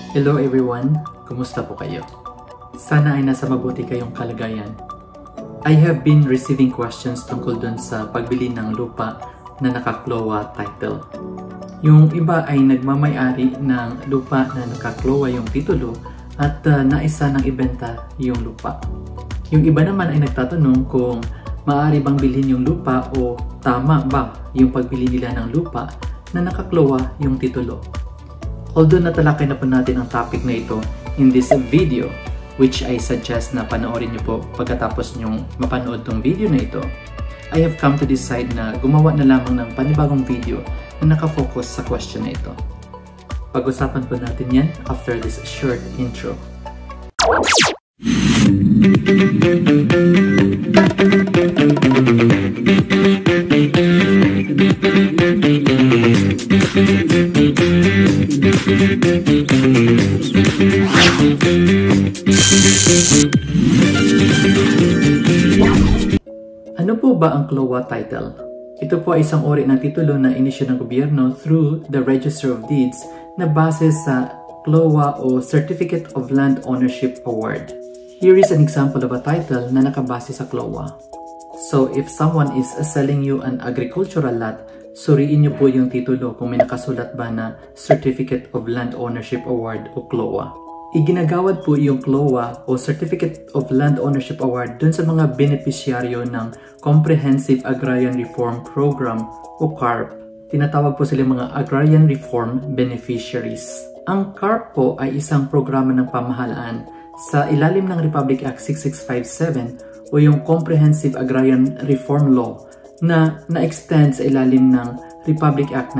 Hello everyone! Kumusta po kayo? Sana ay nasa mabuti kayong kalagayan. I have been receiving questions tungkol dun sa pagbili ng lupa na naka-CLOA title. Yung iba ay nagmamay-ari ng lupa na naka-CLOA yung titulo at naisa ng ibenta yung lupa. Yung iba naman ay nagtatanong kung maaari bang bilhin yung lupa o tama ba yung pagbili nila ng lupa na naka-CLOA yung titulo. Although natalakay na po natin ang topic na ito in this video, which I suggest na panoorin nyo po pagkatapos nyong mapanood tong video na ito, I have come to decide na gumawa na lamang ng panibagong video na nakafocus sa question na ito. Pag-usapan po natin yan after this short intro. Ano po ba ang CLOA title? Ito po ay isang uri ng titulo na inisyu ng gobyerno through the Register of Deeds na base sa CLOA o Certificate of Land Ownership Award. Here is an example of a title na nakabase sa CLOA. So if someone is selling you an agricultural lot, suriin niyo po yung titulo kung may nakasulat ba na Certificate of Land Ownership Award o CLOA. Iginagawad po yung CLOA o Certificate of Land Ownership Award dun sa mga beneficiaryo ng Comprehensive Agrarian Reform Program o CARP. Tinatawag po sila mga Agrarian Reform Beneficiaries. Ang CARP po ay isang programa ng pamahalaan sa ilalim ng Republic Act 6657 o yung Comprehensive Agrarian Reform Law na na-extend sa ilalim ng Republic Act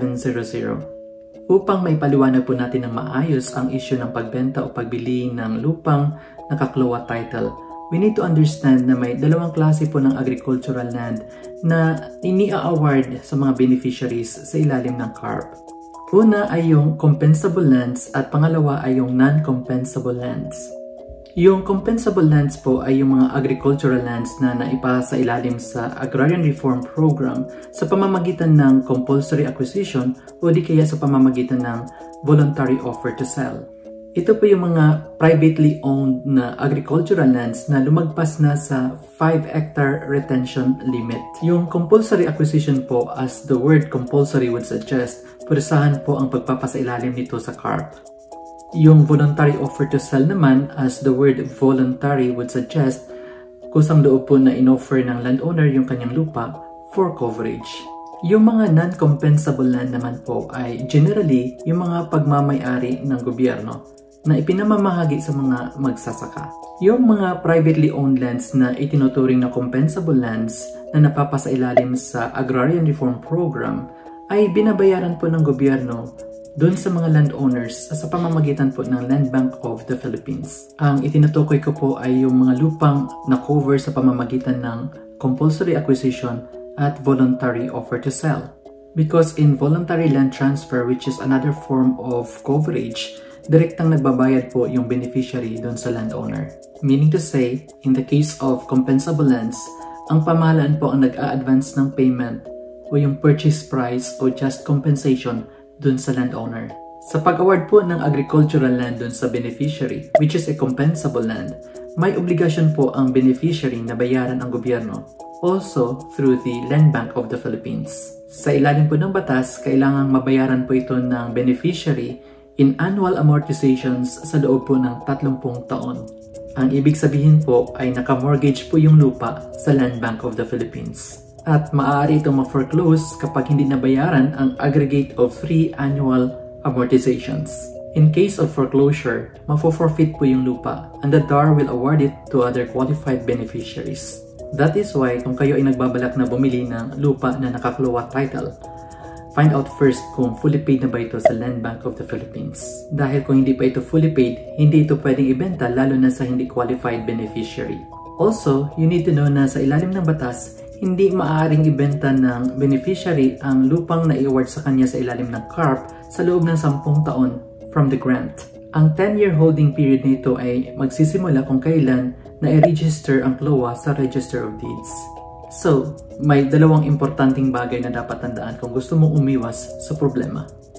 9700. Upang maipaliwanag po natin ng maayos ang issue ng pagbenta o pagbili ng lupang naka-CLOA title, we need to understand na may dalawang klase po ng agricultural land na ini-award sa mga beneficiaries sa ilalim ng CARP. Una ay yung compensable lands at pangalawa ay yung non-compensable lands. Yung compensable lands po ay yung mga agricultural lands na naipasa sa ilalim sa Agrarian Reform Program sa pamamagitan ng compulsory acquisition o di kaya sa pamamagitan ng voluntary offer to sell. Ito po yung mga privately owned na agricultural lands na lumagpas na sa 5-hectare retention limit. Yung compulsory acquisition po, as the word compulsory would suggest, purusahan po ang pagpapasailalim nito sa CARP. Yung voluntary offer to sell naman, as the word voluntary would suggest, kusang loob po na inoffer ng landowner yung kanyang lupa for coverage. Yung mga non-compensable land naman po ay generally yung mga pagmamay-ari ng gobyerno na ipinamamahagi sa mga magsasaka. Yung mga privately owned lands na itinuturing na compensable lands na napapasailalim sa Agrarian Reform Program ay binabayaran po ng gobyerno doon sa mga landowners sa pamamagitan po ng Land Bank of the Philippines. Ang itinutukoy ko po ay yung mga lupang na cover sa pamamagitan ng compulsory acquisition at voluntary offer to sell. Because in voluntary land transfer, which is another form of coverage, direktang nagbabayad po yung beneficiary doon sa landowner. Meaning to say, in the case of compensable lands, ang pamahalaan po ang nag-a-advance ng payment o yung purchase price o just compensation dun sa landowner. Sa pag-award po ng agricultural land dun sa beneficiary, which is a compensable land, may obligasyon po ang beneficiary na bayaran ang gobyerno, also through the Land Bank of the Philippines. Sa ilalim po ng batas, kailangang mabayaran po ito ng beneficiary in annual amortizations sa loob po ng 30 taon. Ang ibig sabihin po ay naka-mortgage po yung lupa sa Land Bank of the Philippines. At maaari itong ma-foreclose kapag hindi nabayaran ang aggregate of 3 annual amortizations. In case of foreclosure, mafo-forfeit po yung lupa and the DAR will award it to other qualified beneficiaries. That is why kung kayo ay nagbabalak na bumili ng lupa na naka-CLOA title, find out first kung fully paid na ba ito sa Land Bank of the Philippines. Dahil kung hindi pa ito fully paid, hindi ito pwedeng ibenta lalo na sa hindi qualified beneficiary. Also, you need to know na sa ilalim ng batas, hindi maaaring ibenta ng beneficiary ang lupang na i-award sa kanya sa ilalim ng CARP sa loob ng 10 taon from the grant. Ang 10-year holding period nito ay magsisimula kung kailan na i-register ang CLOA sa Register of Deeds. So, may dalawang importanteng bagay na dapat tandaan kung gusto mong umiwas sa problema.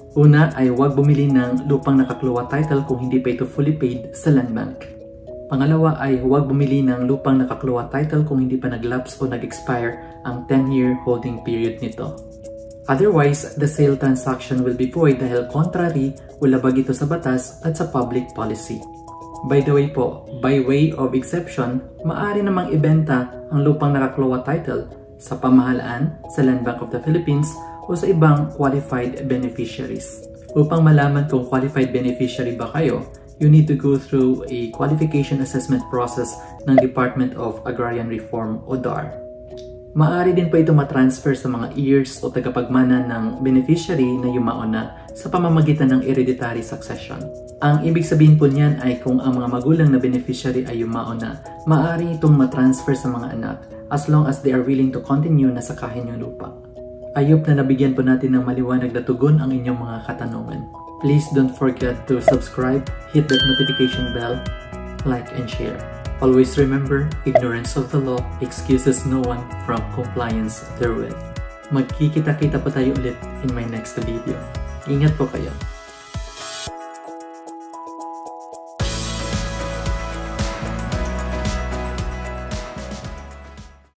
Una ay huwag bumili ng lupang naka-CLOA title kung hindi pa ito fully paid sa land bank. Pangalawa ay huwag bumili ng lupang naka-CLOA title kung hindi pa nag-lapse o nag-expire ang 10-year holding period nito. Otherwise, the sale transaction will be void dahil contrary o labag ito sa batas at sa public policy. By the way po, by way of exception, maaari namang ibenta ang lupang naka-CLOA title sa pamahalaan, sa Land Bank of the Philippines, o sa ibang qualified beneficiaries. Upang malaman kung qualified beneficiary ba kayo, you need to go through a qualification assessment process ng Department of Agrarian Reform o DAR. Maaari din po ito matransfer sa mga heirs o tagapagmana ng beneficiary na yumaon na sa pamamagitan ng hereditary succession. Ang ibig sabihin po niyan ay kung ang mga magulang na beneficiary ay yumaon na, maaari itong matransfer sa mga anak as long as they are willing to continue na sakahin yung lupa. Ayop na nabigyan po natin ng maliwanag na tugon ang inyong mga katanungan. Please don't forget to subscribe, hit that notification bell, like and share. Always remember, ignorance of the law excuses no one from compliance therewith. Magkikita-kita pa tayo ulit in my next video. Ingat po kayo.